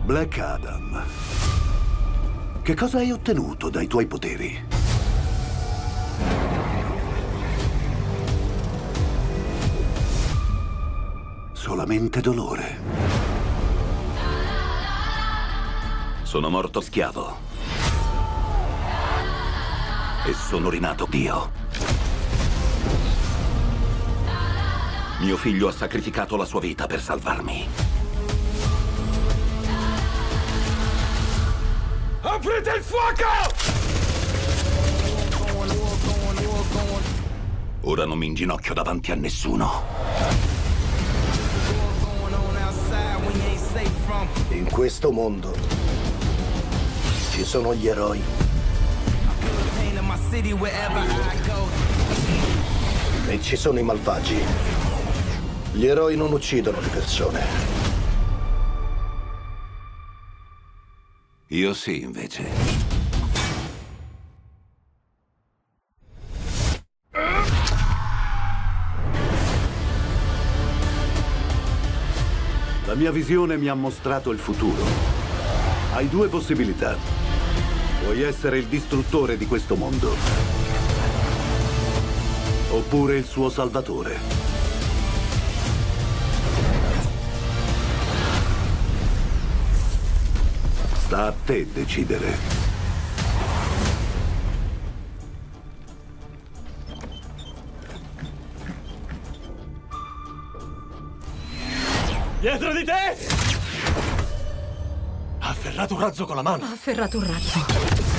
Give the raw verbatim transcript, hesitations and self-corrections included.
Black Adam, che cosa hai ottenuto dai tuoi poteri? Solamente dolore. Sono morto schiavo. E sono rinato Dio. Mio figlio ha sacrificato la sua vita per salvarmi. Aprite il fuoco! Ora non mi inginocchio davanti a nessuno. In questo mondo ci sono gli eroi e ci sono i malvagi. Gli eroi non uccidono le persone. Io sì, invece. La mia visione mi ha mostrato il futuro. Hai due possibilità. Puoi essere il distruttore di questo mondo, oppure il suo salvatore. Sta a te decidere. Dietro di te! Ha afferrato un razzo con la mano. Ha afferrato un razzo.